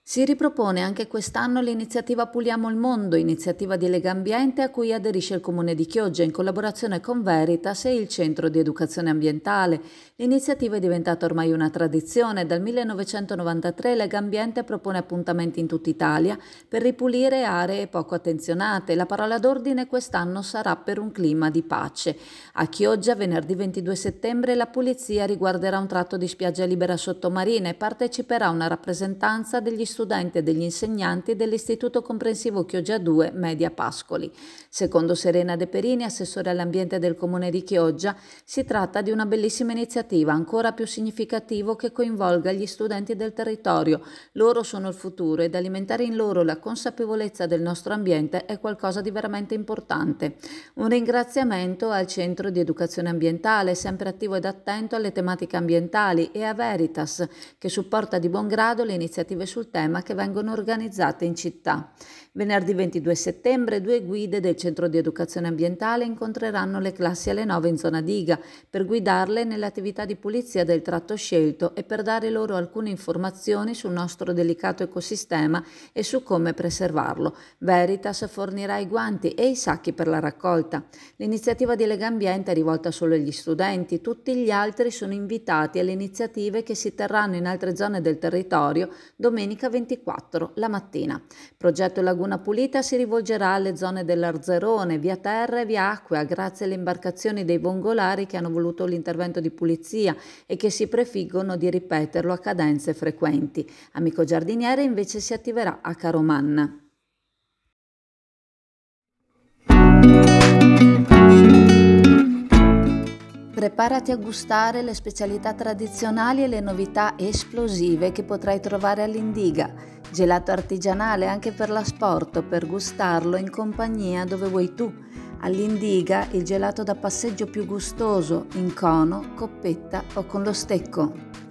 Si ripropone anche quest'anno l'iniziativa Puliamo il Mondo, iniziativa di Legambiente a cui aderisce il Comune di Chioggia in collaborazione con Veritas e il Centro di Educazione Ambientale. L'iniziativa è diventata ormai una tradizione. Dal 1993 Legambiente propone appuntamenti in tutta Italia per ripulire aree poco attenzionate. La parola d'ordine quest'anno sarà per un clima di pace. A Chioggia, venerdì 22 settembre, la pulizia riguarderà un tratto di spiaggia libera sottomarina e parteciperà una rappresentanza degli studenti e degli insegnanti dell'Istituto Comprensivo Chioggia 2 Media Pascoli. Secondo Serena De Perini, assessore all'ambiente del Comune di Chioggia, si tratta di una bellissima iniziativa, ancora più significativo che coinvolga gli studenti del territorio. Loro sono il futuro ed alimentare in loro la consapevolezza del nostro ambiente è qualcosa di veramente importante. Un ringraziamento al Centro di Educazione Ambientale, sempre attivo ed attento alle tematiche ambientali, e a Veritas, che supporta di buon grado le iniziative sul tema che vengono organizzate in città. Venerdì 22 settembre 2 guide del Centro di Educazione Ambientale incontreranno le classi alle 9 in zona Diga per guidarle nelle attività di pulizia del tratto scelto e per dare loro alcune informazioni sul nostro delicato ecosistema e su come preservarlo. Veritas fornirà i guanti e i sacchi per la raccolta. L'iniziativa di Legambiente è rivolta solo agli studenti, tutti gli altri sono invitati alle iniziative che si terranno in altre zone del territorio domenica 24 la mattina. Progetto Laguna Pulita si rivolgerà alle zone dell'Arzerone, via terra e via acqua, grazie alle imbarcazioni dei vongolari che hanno voluto l'intervento di pulizia e che si prefiggono di ripeterlo a cadenze frequenti. Amico giardiniere invece si attiverà a Caromanna. Preparati a gustare le specialità tradizionali e le novità esplosive che potrai trovare all'Indiga. Gelato artigianale anche per l'asporto, per gustarlo in compagnia dove vuoi tu. All'Indiga il gelato da passeggio più gustoso, in cono, coppetta o con lo stecco.